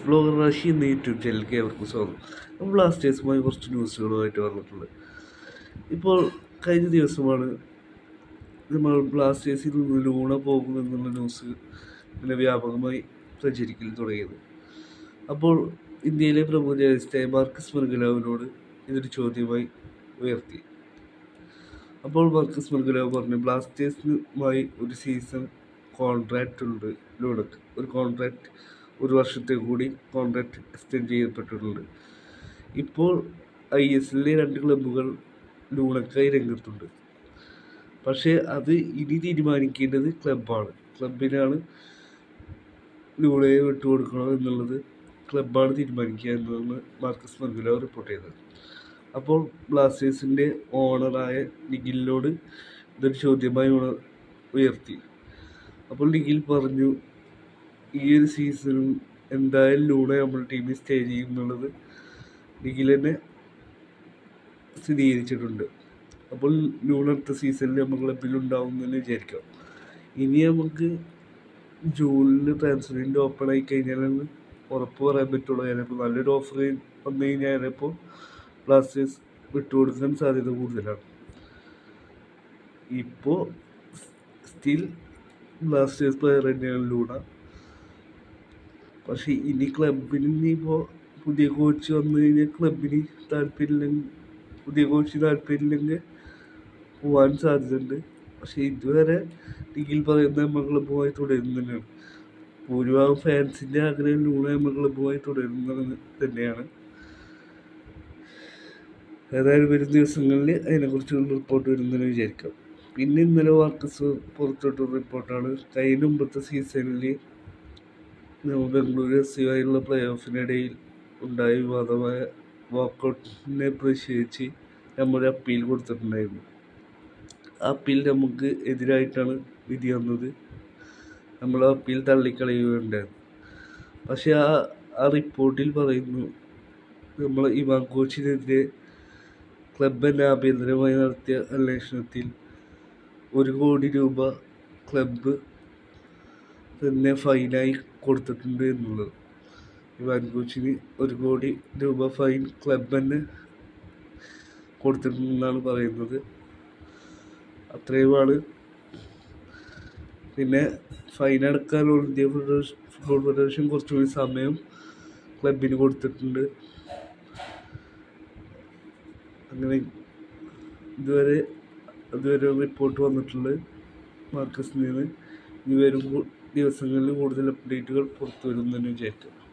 Blogger Rashi എന്ന YouTube ചാനലിലേക്ക് ഏവർക്കും സ്വാഗതം. ബ്ലാസ്റ്റേഴ്സുമായി കുറച്ച് ന്യൂസുകളുമായിട്ട് വന്നിട്ടുള്ളത്. ഇപ്പോൾ കഴിഞ്ഞ ദിവസമാണ് നമ്മൾ ബ്ലാസ്റ്റേഴ്സിൽ നിന്ന് ലൂണ പോകുമെന്നുള്ള ന്യൂസ് ഇങ്ങനെ വ്യാപകമായി പ്രചരിക്കൽ തുടങ്ങിയത്. അപ്പോൾ ഇന്ത്യയിലെ പ്രമുഖ ജേർണലിസ്റ്റായ മാർക്കസ് മെർഗലാവിനോട് ഇതൊരു ചോദ്യമായി ഉയർത്തി. അപ്പോൾ മാർക്കസ് മെർഗലാവ് പറഞ്ഞു, ബ്ലാസ്റ്റേഴ്സുമായി ഒരു സീസൺ കോൺട്രാക്റ്റ് ഉണ്ട് ലൂണക്ക്. ഒരു വർഷത്തെ കൂടി കോൺട്രാക്റ്റ് എക്സ്റ്റെൻഡ് ചെയ്യപ്പെട്ടിട്ടുണ്ട്. ഇപ്പോൾ ISL 2 ക്ലബ്ബുകൾ ലൂണക്കായി രംഗത്തുണ്ട്. പക്ഷേ അത് ഇനി തീരുമാനിക്കേണ്ടത് ക്ലബിനാണ് ലൂണയെ വിട്ടുകൊടുക്കണോ എന്നുള്ളത് ക്ലബ്ബാണ് തീരുമാനിക്കുക എന്നാണ് മാർക്കസ് മെർഗലാവ് റിപ്പോർട്ട് ചെയ്തത്. അപ്പോൾ ബ്ലാസ്റ്റേഴ്സിൻ്റെ ഓണറായ നിഖിലിനോട് ഇതൊരു ചോദ്യമായി ഉയർത്തി. അപ്പോൾ നിഖിൽ പറഞ്ഞു, ഈ ഒരു സീസണിൽ എന്തായാലും ലൂണ നമ്മുടെ ടീമിൽ സ്റ്റേ ചെയ്യും എന്നുള്ളത് നിഖിൽ തന്നെ സ്ഥിരീകരിച്ചിട്ടുണ്ട്. അപ്പോൾ ലൂണ അടുത്ത സീസണിൽ നമ്മുടെ ക്ലബിലുണ്ടാവും എന്ന് വിചാരിക്കാം. ഇനി നമുക്ക് ജൂണിൽ ട്രാൻസ്ഫർ വിൻഡോ ഓപ്പൺ ആയി കഴിഞ്ഞാലാണ് ഉറപ്പ് പറയാൻ പറ്റുള്ളൂ. ഞാനിപ്പോൾ നല്ലൊരു ഓഫർ വന്നു കഴിഞ്ഞാൽ ഞാനിപ്പോൾ ബ്ലാസ്റ്റേഴ്സ് വിട്ടുകൊടുക്കാൻ സാധ്യത കൂടുതലാണ്. ഇപ്പോൾ സ്റ്റിൽ ബ്ലാസ്റ്റേഴ്സ് പ്ലെയർ തന്നെയാണ് ലൂണ. പക്ഷേ ഇനി ക്ലബിന് ഇനിയിപ്പോൾ പുതിയ കോച്ച് വന്നു കഴിഞ്ഞാൽ ക്ലബിന് പുതിയ കോച്ച് താല്പര്യമില്ലെങ്കിൽ പോകാൻ സാധ്യതയുണ്ട്. പക്ഷേ ഇതുവരെ നിഖിൽ പറയുന്നത് നമ്മൾ ക്ലബ്ബുമായി തുടരുന്നതാണ്. ഭൂരിഭാഗം ഫാൻസിൻ്റെ ആഗ്രഹം ലൂണ നമ്മൾ ക്ലബ്ബുമായി തുടരുന്നത് തന്നെയാണ്. ഏതായാലും വരും ദിവസങ്ങളിൽ അതിനെക്കുറിച്ചുള്ള റിപ്പോർട്ട് വരുന്നതെന്ന് വിചാരിക്കാം. പിന്നെ ഇന്നലെ മാർക്കസ് പുറത്തോട്ടൊരു റിപ്പോർട്ടാണ്, കഴിഞ്ഞ മുമ്പത്തെ സീസണിൽ ബംഗളൂരു SCയുമായുള്ള പ്ലേ ഓഫിനിടയിൽ ഉണ്ടായ വിവാദമായ വാക്കൗട്ടിനെ പ്രതിഷേധിച്ച് നമ്മൾ അപ്പീൽ കൊടുത്തിട്ടുണ്ടായിരുന്നു. ആ അപ്പീൽ നമുക്ക് എതിരായിട്ടാണ് വിധി വന്നത്. നമ്മൾ ആ അപ്പീൽ തള്ളിക്കളയുകയുണ്ടായിരുന്നു. പക്ഷേ ആ റിപ്പോർട്ടിൽ പറയുന്നു, നമ്മൾ ഇവാൻ കോച്ചിനെതിരെ ക്ലബ് തന്നെ ആഭ്യന്തരമായി നടത്തിയ അന്വേഷണത്തിൽ 1 കോടി രൂപ ക്ലബ്ബ് തന്നെ ഫൈനായി കൊടുത്തിട്ടുണ്ട് എന്നുള്ളത്. ഇവാൻ കോച്ചിന് 1 കോടി രൂപ ഫൈൻ ക്ലബ് തന്നെ കൊടുത്തിട്ടുണ്ടെന്നാണ് പറയുന്നത്. അത്രയുമാണ്. പിന്നെ ഫൈൻ അടക്കാൻ ഇന്ത്യ ഫുട്ബോൾ ഫെഡറേഷൻ കുറച്ചുകൂടി സമയം ക്ലബിന് കൊടുത്തിട്ടുണ്ട്. അങ്ങനെ ഇതുവരെ റിപ്പോർട്ട് വന്നിട്ടുള്ളത് മാർക്കസിൽ നിന്ന്. ഇനി വരും ദിവസങ്ങളിൽ കൂടുതൽ അപ്ഡേറ്റുകൾ പുറത്തു വരുമെന്ന് വിചാരിക്കും.